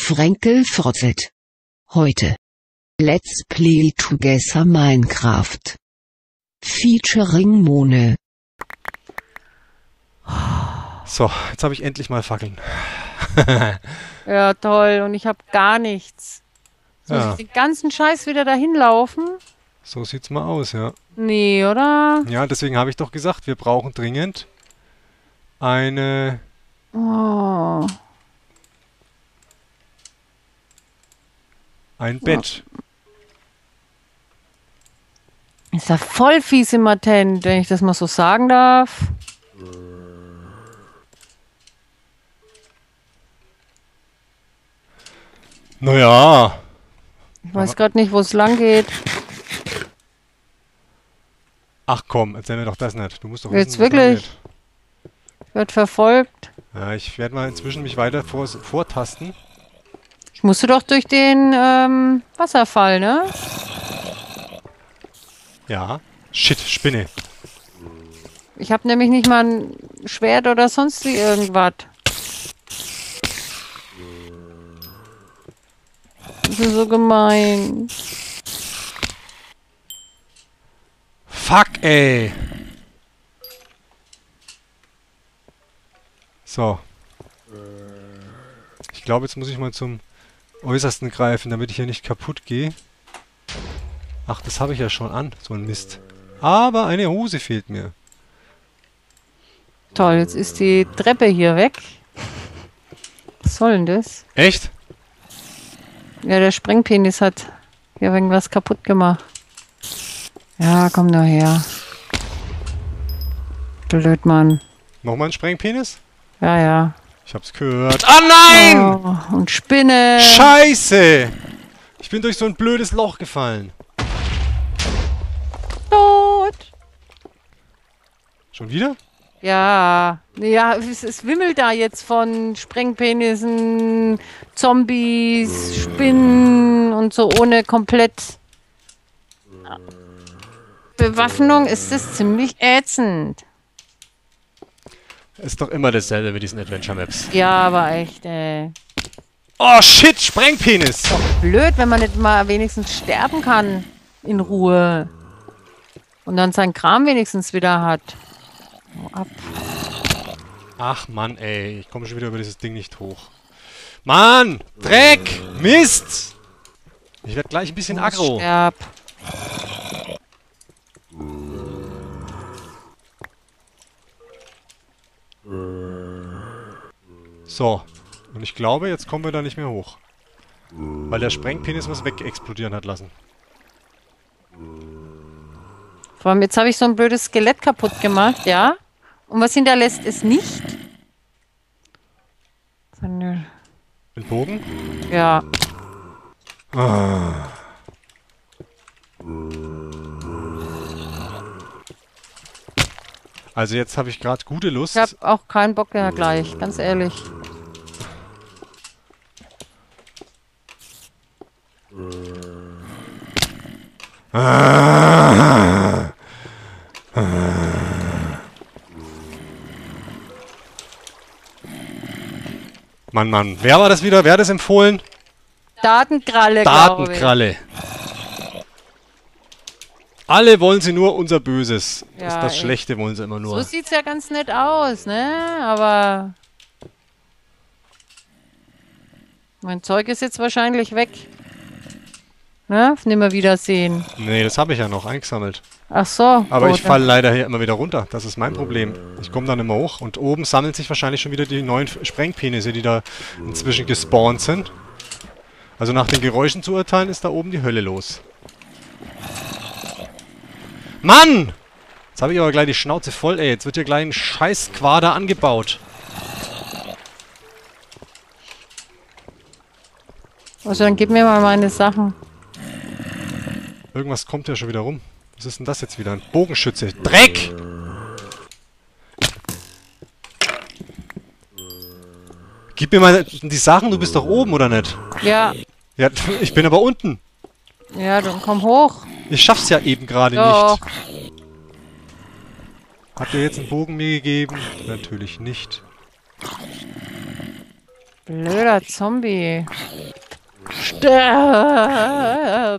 Fränkel Frotzelt. Heute. Let's Play Together Minecraft. Featuring Mone. So, jetzt habe ich endlich mal Fackeln. Ja, toll. Und ich habe gar nichts. Soll Ja. ich den ganzen Scheiß wieder dahin laufen? So sieht's mal aus, ja. Nee, oder? Ja, deswegen habe ich doch gesagt, wir brauchen dringend eine... Oh. ein Bett. Ist ja voll fies immatent, wenn ich das mal so sagen darf. Naja. Ich weiß gerade nicht, wo es lang geht. Ach komm, erzähl mir doch das nicht. Du musst doch Jetzt wissen, was wirklich? angeht. Ich werde verfolgt. Ja, ich werde mal inzwischen mich weiter vortasten. Ich musste doch durch den Wasserfall, ne? Ja. Shit, Spinne. Ich habe nämlich nicht mal ein Schwert oder sonst wie irgendwas. Das ist so gemein. Fuck, ey. So. Ich glaube, jetzt muss ich mal zum Äußersten greifen, damit ich hier nicht kaputt gehe. Ach, das habe ich ja schon an. So ein Mist. Aber eine Hose fehlt mir. Toll, jetzt ist die Treppe hier weg. Was soll denn das? Echt? Ja, der Sprengpenis hat hier irgendwas kaputt gemacht. Ja, komm nur her. Blöd, Mann. Nochmal ein Sprengpenis? Ja, ja. Ich hab's gehört. Ah, nein! Oh, und Spinne. Scheiße! Ich bin durch so ein blödes Loch gefallen. Tot. Schon wieder? Ja. Ja, es wimmelt da jetzt von Sprengpenissen, Zombies, Spinnen und so ohne komplett Bewaffnung ist das ziemlich ätzend. Ist doch immer dasselbe mit diesen Adventure Maps. Ja, aber echt, ey. Oh shit, Sprengpenis! Blöd, wenn man nicht mal wenigstens sterben kann. In Ruhe. Und dann seinen Kram wenigstens wieder hat. Hau ab. Ach Mann, ey, ich komme schon wieder über dieses Ding nicht hoch. Mann! Dreck! Mist! Ich werde gleich ein bisschen aggro. Sterb. So. Und ich glaube, jetzt kommen wir da nicht mehr hoch. Weil der Sprengpenis was wegexplodieren hat lassen. Vor allem, jetzt habe ich so ein blödes Skelett kaputt gemacht, ja? Und was hinterlässt es nicht? Den Bogen? Ja. Ah. Also jetzt habe ich gerade gute Lust. Ich habe auch keinen Bock mehr gleich, ganz ehrlich. Mann, Mann. Wer war das wieder? Wer hat es empfohlen? Datenkralle, glaube ich. Datenkralle. Alle wollen sie nur unser Böses. Ja, Das echt. Schlechte wollen sie immer nur. So sieht's ja ganz nett aus, ne? Aber mein Zeug ist jetzt wahrscheinlich weg. Ne? Nimmer wiedersehen. Nee, das habe ich ja noch eingesammelt. Ach so. Aber gut, ich falle leider hier immer wieder runter. Das ist mein Problem. Ich komme dann immer hoch. Und oben sammeln sich wahrscheinlich schon wieder die neuen Sprengpenisse, die da inzwischen gespawnt sind. Also nach den Geräuschen zu urteilen, ist da oben die Hölle los. Mann! Jetzt habe ich aber gleich die Schnauze voll, ey. Jetzt wird hier gleich ein scheiß Quader angebaut. Also dann gib mir mal meine Sachen. Irgendwas kommt ja schon wieder rum. Was ist denn das jetzt wieder? Ein Bogenschütze. Dreck! Gib mir mal die Sachen, du bist doch oben, oder nicht? Ja. Ja, ich bin aber unten. Ja, dann komm hoch. Ich schaff's ja eben gerade Doch. nicht. Habt ihr jetzt einen Bogen mir gegeben? Natürlich nicht. Blöder Zombie. Stirb!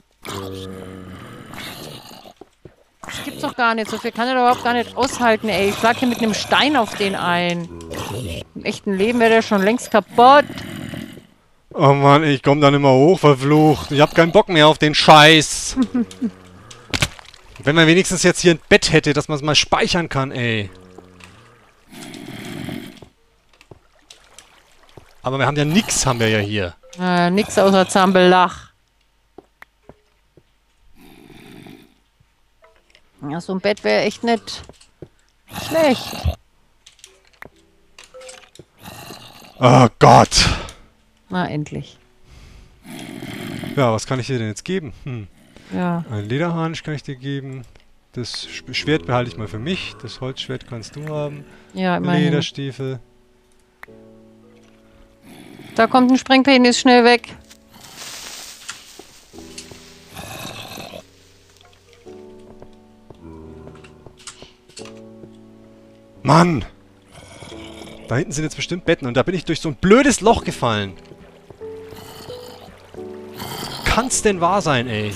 Das gibt's doch gar nicht. So viel kann er doch überhaupt gar nicht aushalten, ey. Ich schlag hier mit einem Stein auf den ein. Im echten Leben wäre der schon längst kaputt. Oh Mann, ich komme da nicht mehr hoch, verflucht. Ich hab keinen Bock mehr auf den Scheiß. Wenn man wenigstens jetzt hier ein Bett hätte, dass man es mal speichern kann, ey. Aber wir haben ja nix, haben wir ja hier. Nix außer Zambelach. Ja, so ein Bett wäre echt nicht schlecht. Oh Gott. Na, endlich. Ja, was kann ich dir denn jetzt geben? Ja. Ein Lederharnisch kann ich dir geben. Das Schwert behalte ich mal für mich. Das Holzschwert kannst du haben. Ja, immerhin. Lederstiefel. Da kommt ein Sprengpenis, schnell weg. Mann! Da hinten sind jetzt bestimmt Betten und da bin ich durch so ein blödes Loch gefallen. Kann's denn wahr sein, ey?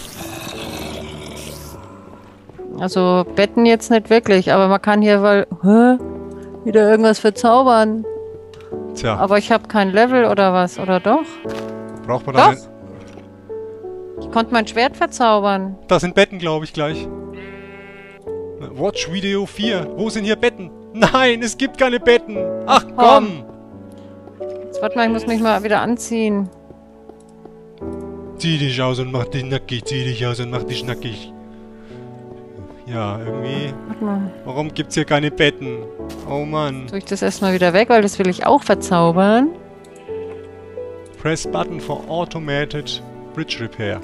Also Betten jetzt nicht wirklich, aber man kann hier wieder irgendwas verzaubern. Tja, Aber ich habe kein Level oder was, oder doch? braucht man da Doch. Ich konnte mein Schwert verzaubern. Da sind Betten, glaube ich, gleich. Watch Video 4. Wo sind hier Betten? Nein, es gibt keine Betten. Ach komm. Jetzt warte mal, ich muss mich mal wieder anziehen. Zieh dich aus und mach dich nackig. Zieh dich aus und mach dich nackig. Ja, irgendwie... Warte mal. Warum gibt's hier keine Betten? Oh Mann. Tue ich das erstmal wieder weg, weil das will ich auch verzaubern. Press button for automated bridge repair.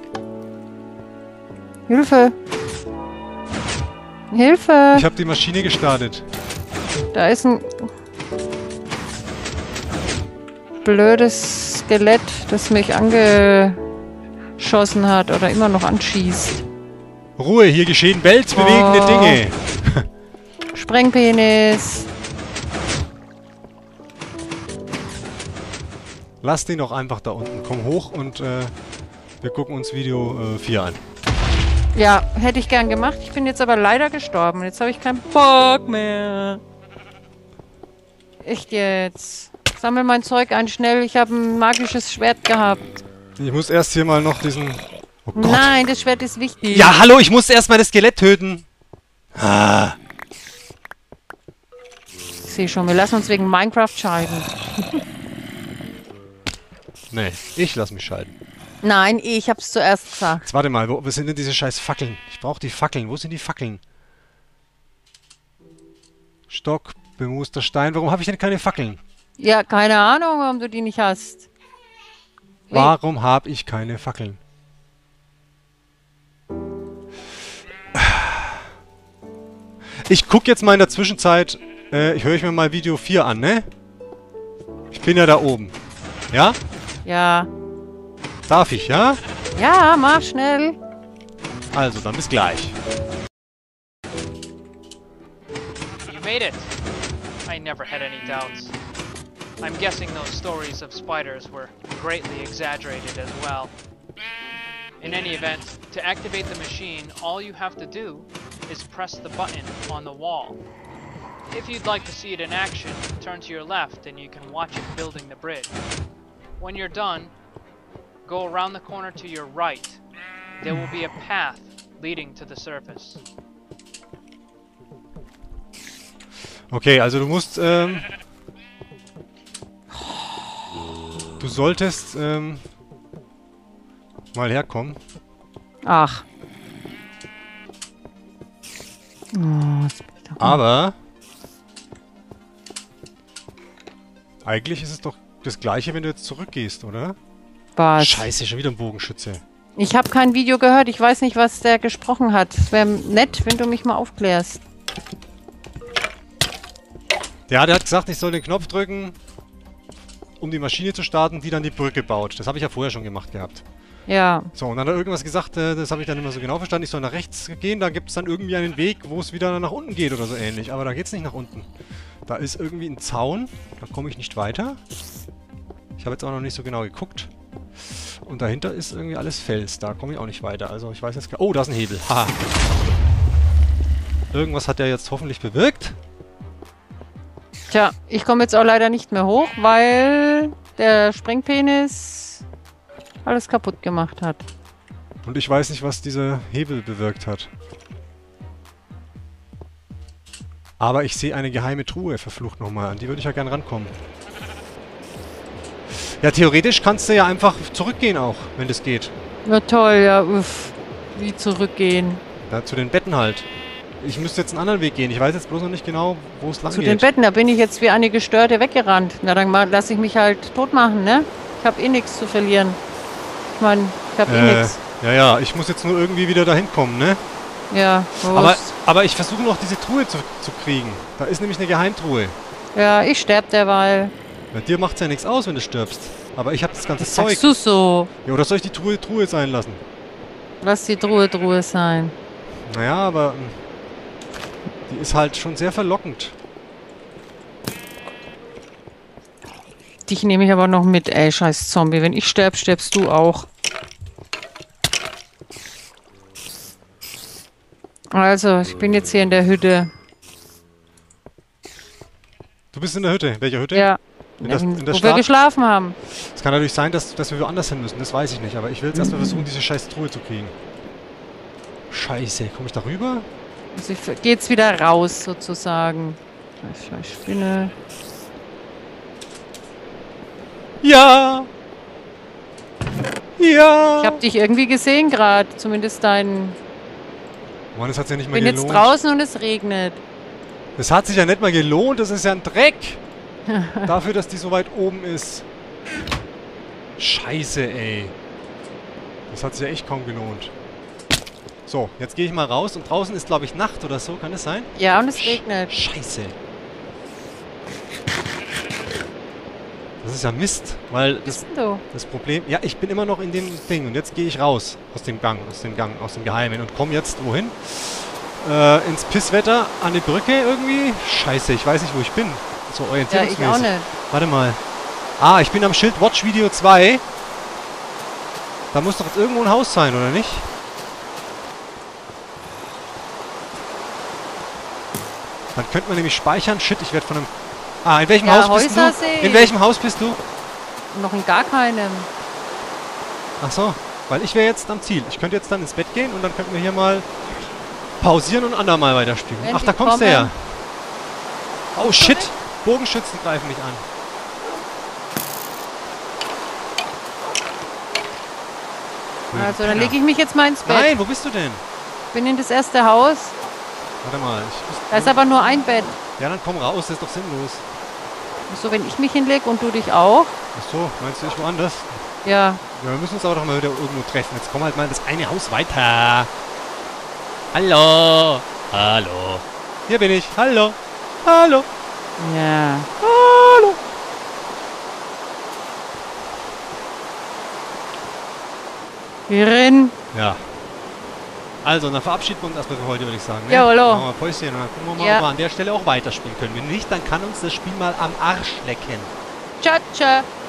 Hilfe! Hilfe! Ich habe die Maschine gestartet. Da ist ein blödes Skelett, das mich angeschossen hat oder immer noch anschießt. Ruhe, hier geschehen weltbewegende Oh. Dinge. Sprengpenis! Lass den doch einfach da unten. Komm hoch und wir gucken uns Video 4 an. Ja, hätte ich gern gemacht. Ich bin jetzt aber leider gestorben. Jetzt habe ich keinen Bock mehr. Echt jetzt. Sammel mein Zeug ein, schnell. Ich habe ein magisches Schwert gehabt. Ich muss erst hier mal noch diesen... Oh Gott. Nein, das Schwert ist wichtig. Ja, hallo, ich muss erst mal das Skelett töten. Ah. Ich sehe schon, wir lassen uns wegen Minecraft scheiden. Nee, ich lass mich scheiden. Nein, ich hab's zuerst gesagt. Jetzt warte mal, wo sind denn diese scheiß Fackeln? Ich brauche die Fackeln. Wo sind die Fackeln? Stock, bemooster Stein. Warum habe ich denn keine Fackeln? Ja, keine Ahnung, warum du die nicht hast. Warum habe ich keine Fackeln? Ich gucke jetzt mal in der Zwischenzeit, ich höre mir mal Video 4 an, ne? Ich bin ja da oben. Ja? Ja. Darf ich, ja? Ja, mach schnell. Also, dann bis gleich. You made it! I never had any doubts. I'm guessing those stories of spiders were greatly exaggerated as well. In any event, to activate the machine, all you have to do is press the button on the wall. If you'd like to see it in action, turn to your left and you can watch it building the bridge. When you're done, go around the corner to your right. There will be a path leading to the surface. Okay, also du musst, du solltest, mal herkommen. Ach. Oh, jetzt bin ich da. Aber eigentlich ist es doch das gleiche, wenn du jetzt zurückgehst, oder? Was? Scheiße, schon wieder ein Bogenschütze. Ich habe kein Video gehört. Ich weiß nicht, was der gesprochen hat. Es wäre nett, wenn du mich mal aufklärst. Ja, der hat gesagt, ich soll den Knopf drücken, um die Maschine zu starten, die dann die Brücke baut. Das habe ich ja vorher schon gemacht gehabt. Ja. So, und dann hat er irgendwas gesagt, das habe ich dann immer so genau verstanden. Ich soll nach rechts gehen, da gibt es dann irgendwie einen Weg, wo es wieder nach unten geht oder so ähnlich. Aber da geht es nicht nach unten. Da ist irgendwie ein Zaun, da komme ich nicht weiter. Ich habe jetzt auch noch nicht so genau geguckt. Und dahinter ist irgendwie alles Fels. Da komme ich auch nicht weiter. Also ich weiß jetzt gar... Oh, da ist ein Hebel. Haha. Irgendwas hat der jetzt hoffentlich bewirkt. Tja, ich komme jetzt auch leider nicht mehr hoch, weil der Sprengpenis alles kaputt gemacht hat. Und ich weiß nicht, was dieser Hebel bewirkt hat. Aber ich sehe eine geheime Truhe, verflucht nochmal. An die würde ich ja gern rankommen. Ja, theoretisch kannst du ja einfach zurückgehen auch, wenn das geht. Na toll, ja, uff. Wie zurückgehen. Ja, zu den Betten halt. Ich müsste jetzt einen anderen Weg gehen. Ich weiß jetzt bloß noch nicht genau, wo es lang Zu geht. den Betten, da bin ich jetzt wie eine Gestörte weggerannt. Na, dann lasse ich mich halt tot machen, ne? Ich habe eh nichts zu verlieren. Ich meine, ich habe eh nichts. Ja, ich muss jetzt nur irgendwie wieder dahin kommen, ne? Ja, Aber ich versuche noch diese Truhe zu kriegen. Da ist nämlich eine Geheimtruhe. ja, ich sterb derweil. Bei dir macht's ja nichts aus, wenn du stirbst. Aber ich habe das ganze Was Zeug. sagst du so? Ja, oder soll ich die Truhe sein lassen? Lass die Truhe sein. Naja, aber die ist halt schon sehr verlockend. Dich nehme ich aber noch mit, ey, scheiß Zombie. Wenn ich sterb, stirbst du auch. Also, ich bin jetzt hier in der Hütte. Du bist in der Hütte. In welcher Hütte? Ja, In der wo wir Stadt? geschlafen haben. Es kann natürlich sein, dass wir woanders hin müssen. Das weiß ich nicht. Aber ich will jetzt erstmal versuchen, diese scheiß Truhe zu kriegen. Scheiße. Komme ich da rüber? Also ich gehe jetzt wieder raus, sozusagen. Scheiß Spinne. Ja! Ja! Ich habe dich irgendwie gesehen gerade. Zumindest dein... Mann, das hat sich ja nicht Ich mal bin gelohnt. jetzt draußen und es regnet. Das hat sich ja nicht mal gelohnt. Das ist ja ein Dreck. Dafür, dass die so weit oben ist. Scheiße, ey. Das hat sich ja echt kaum gelohnt. So, jetzt gehe ich mal raus und draußen ist, glaube ich, Nacht oder so. Kann das sein? Ja, und es regnet. Scheiße. Das ist ja Mist, weil Bist denn du? das Problem... Ja, ich bin immer noch in dem Ding und jetzt gehe ich raus aus dem Geheimen und komme jetzt wohin? Ins Pisswetter an die Brücke irgendwie? Scheiße, ich weiß nicht, wo ich bin. So Ja, orientierungsmäßig. ich auch nicht. Warte mal. Ah, ich bin am Schild Watch Video 2. Da muss doch jetzt irgendwo ein Haus sein, oder nicht? Dann könnte man nämlich speichern. Shit, ich werde von einem... Ah, in welchem Ja, Haus bist du? Häuser sehe In ich. welchem Haus bist du? Noch in gar keinem. Ach so, weil ich wäre jetzt am Ziel. Ich könnte jetzt dann ins Bett gehen und dann könnten wir hier mal pausieren und andermal weiterspielen. Wenn Ach, da die kommst du kommen. her. Oh shit, Bogenschützen greifen mich an. Also, dann lege ich mich jetzt mal ins Bett. Nein, wo bist du denn? Bin in das erste Haus. Warte mal. Da ist aber nur ein Bett. Ja, dann komm raus, das ist doch sinnlos. So, wenn ich mich hinlege und du dich auch. Ach so, meinst du, ich woanders? Ja. Ja, wir müssen uns aber doch mal wieder irgendwo treffen. Jetzt komm halt mal in das eine Haus weiter. Hallo. Hallo. Hier bin ich. Hallo. Hallo. Ja. Hallo. Hierin. Ja. Also, dann verabschieden wir uns erstmal für heute, würde ich sagen. Ne? Ja, hallo. Machen wir mal Päuschen und dann gucken wir mal, Ja. ob wir an der Stelle auch weiterspielen können. Wenn nicht, dann kann uns das Spiel mal am Arsch lecken. Tschö, tschö.